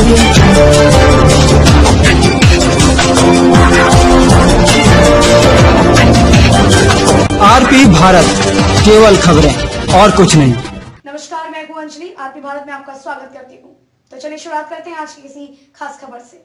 RP Bharat, केवल खबरें और कुछ नहीं। नमस्कार, मैं हूं अंजलि। आरपी भारत में आपका स्वागत करती हूं। तो चलिए शुरुआत करते हैं आज की किसी खास खबर से।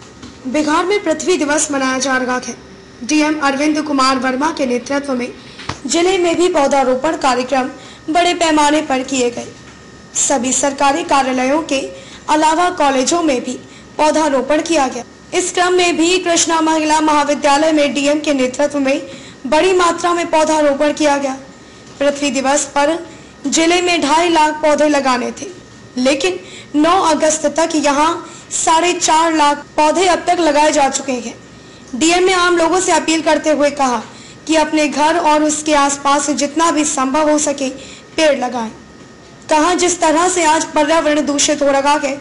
बिहार में पृथ्वी दिवस मनाया जा रहा है। डीएम अरविंद कुमार वर्मा के नेतृत्व में जिले में भी पौधारोपण कार्यक्रम बड़े पैमाने पर किए गए। सभी सरकारी कार्यालयों के अलावा कॉलेजों में भी पौधारोपण किया गया। इस क्रम में भी कृष्णा महिला महाविद्यालय में डीएम के नेतृत्व में बड़ी मात्रा में पौधारोपण किया गया। पृथ्वी दिवस पर जिले में 2.5 लाख पौधे लगाने थे, लेकिन 9 अगस्त तक यहां 4.5 लाख पौधे अब तक लगाए जा चुके हैं। डीएम ने आम लोगों से अपील करते हुए कहा कि अपने घर और उसके आसपास जितना भी संभव हो सके पेड़ लगाएं। कहा जिस तरह से आज पर्यावरण दूषित हो रहा है,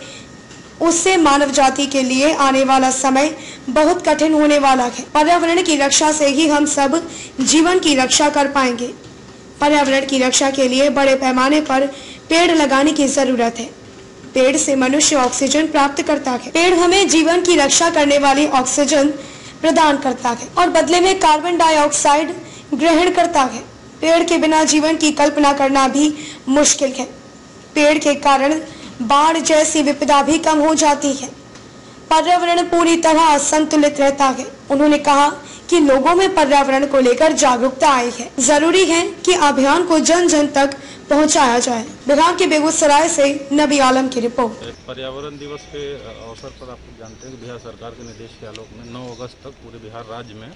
उससे मानव जाति के लिए आने वाला समय बहुत कठिन होने वाला है। पर्यावरण की रक्षा से ही हम सब जीवन की रक्षा कर पाएंगे। पर्यावरण की रक्षा के लिए बड़े पैमाने पर पेड़ लगाने की जरूरत है। पेड़ से मनुष्य ऑक्सीजन प्राप्त करता है। पेड़ हमें जीवन की रक्षा करने वाली ऑक्सीजन प्रदान करता है और बदले में कार्बन डाइऑक्साइड ग्रहण करता है। पेड़ के बिना जीवन की कल्पना करना भी मुश्किल है। पेड़ के कारण बाढ़ जैसी विपदा भी कम हो जाती है। पर्यावरण पूरी तरह संतुलित रहता है। उन्होंने कहा कि लोगों में पर्यावरण को लेकर जागरूकता आई है। जरूरी है कि अभियान को जन जन तक पहुंचाया जाए। बिहार के बेगूसराय से नबी आलम की रिपोर्ट। पर्यावरण दिवस के अवसर पर आप जानते हैं कि बिहार सरकार के निर्देश के आलोक में 9 अगस्त तक पूरे बिहार राज्य में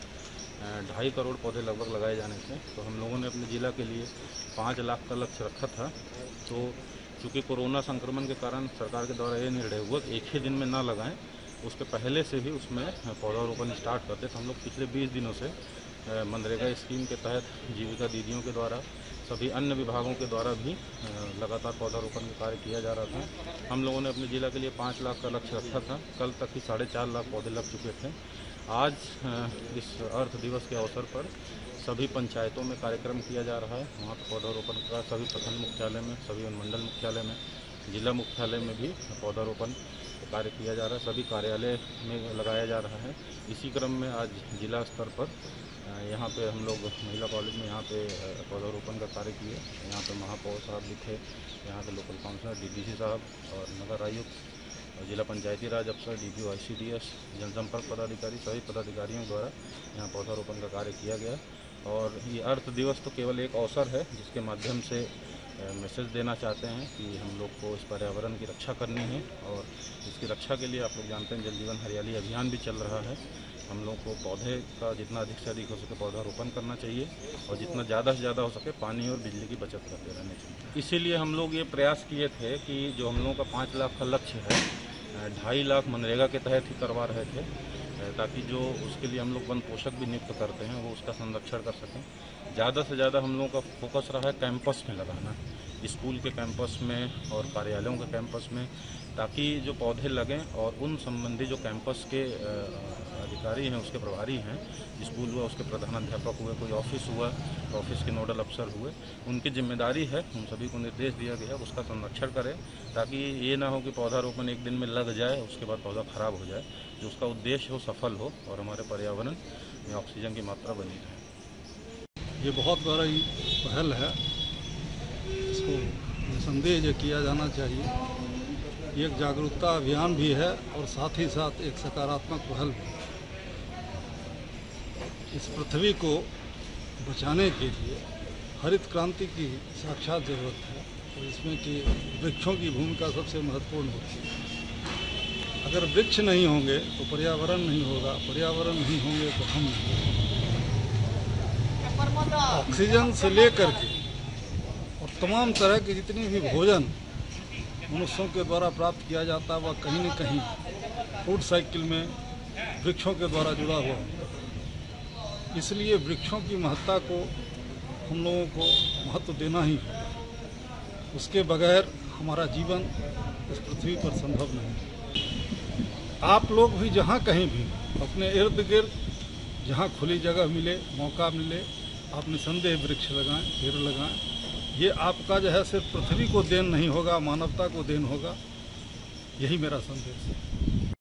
2.5 करोड़ पौधे लगभग लगाए जाने थे। तो हम लोगों ने अपने जिला के लिए 5 लाख का लक्ष्य रखा था। तो चूँकि कोरोना संक्रमण के कारण सरकार के द्वारा ये निर्णय हुआ कि एक ही दिन में ना लगाएं, उसके पहले से भी उसमें पौधारोपण स्टार्ट करते। तो हम लोग पिछले 20 दिनों से मनरेगा स्कीम के तहत जीविका दीदियों के द्वारा सभी अन्य विभागों के द्वारा भी लगातार पौधारोपण का कार्य किया जा रहा था। हम लोगों ने अपने जिला के लिए 5 लाख का लक्ष्य रखा था। कल तक ही 4.5 लाख पौधे लग चुके थे। आज इस अर्थ दिवस के अवसर पर सभी पंचायतों में कार्यक्रम किया जा रहा है। वहाँ पर पौधारोपण का सभी प्रखंड मुख्यालय में, सभी अनुमंडल मुख्यालय में, जिला मुख्यालय में भी पौधारोपण कार्य किया जा रहा है। सभी कार्यालय में लगाया जा रहा है। इसी क्रम में आज जिला स्तर पर यहाँ पे हम लोग महिला कॉलेज में यहाँ पे पौधारोपण का कार्य किए। यहाँ पे महापौर साहब भी थे, यहाँ के लोकल काउंसलर, डीडीसी साहब और नगर आयुक्त और जिला पंचायती राज अफसर, डीपीओ, ICDS, जनसंपर्क पदाधिकारी, सभी पदाधिकारियों द्वारा यहाँ पौधारोपण का कार्य किया गया। और ये अर्थ दिवस तो केवल एक अवसर है जिसके माध्यम से मैसेज देना चाहते हैं कि हम लोग को इस पर्यावरण की रक्षा करनी है। और इसकी रक्षा के लिए आप लोग जानते हैं जल जीवन हरियाली अभियान भी चल रहा है। हम लोग को पौधे का जितना अधिक से अधिक हो सके पौधारोपण करना चाहिए और जितना ज़्यादा से ज़्यादा हो सके पानी और बिजली की बचत करते रहना चाहिए। इसीलिए हम लोग ये प्रयास किए थे कि जो हम लोगों का 5 लाख का लक्ष्य है, 2.5 लाख मनरेगा के तहत ही करवा रहे थे, ताकि जो उसके लिए हम लोग वन पोषक भी नियुक्त करते हैं वो उसका संरक्षण कर सकें। ज़्यादा से ज़्यादा हम लोगों का फोकस रहा है कैंपस में लगाना, स्कूल के कैंपस में और कार्यालयों के कैंपस में, ताकि जो पौधे लगें और उन संबंधी जो कैंपस के अधिकारी हैं, उसके प्रभारी हैं, स्कूल हुआ उसके प्रधानाध्यापक हुए, कोई ऑफिस हुआ तो ऑफिस के नोडल अफसर हुए, उनकी जिम्मेदारी है, उन सभी को निर्देश दिया गया उसका संरक्षण करें, ताकि ये ना हो कि पौधारोपण एक दिन में लग जाए उसके बाद पौधा खराब हो जाए। जो उसका उद्देश्य हो सफल हो और हमारे पर्यावरण में ऑक्सीजन की मात्रा बनी रहे। ये बहुत बड़ी पहल है, इसको निसंदेह ये किया जाना चाहिए। ये एक जागरूकता अभियान भी है और साथ ही साथ एक सकारात्मक पहल भी। इस पृथ्वी को बचाने के लिए हरित क्रांति की साक्षात जरूरत है और इसमें कि वृक्षों की भूमिका सबसे महत्वपूर्ण होती है। अगर वृक्ष नहीं होंगे तो पर्यावरण नहीं होगा, पर्यावरण नहीं होंगे तो हम नहीं होंगे। ऑक्सीजन से लेकर के और तमाम तरह के जितनी भी भोजन मनुष्यों के द्वारा प्राप्त किया जाता है वह कहीं न कहीं फूड साइकिल में वृक्षों के द्वारा जुड़ा हुआ होता है। इसलिए वृक्षों की महत्ता को हम लोगों को महत्व देना ही होगा। उसके बगैर हमारा जीवन इस पृथ्वी पर संभव नहीं है। आप लोग भी जहाँ कहीं भी अपने इर्द गिर्द जहाँ खुली जगह मिले, मौका मिले, आप निसंदेह वृक्ष लगाएं, पेड़ लगाएं। ये आपका जो है सिर्फ पृथ्वी को देन नहीं होगा, मानवता को देन होगा। यही मेरा संदेश है।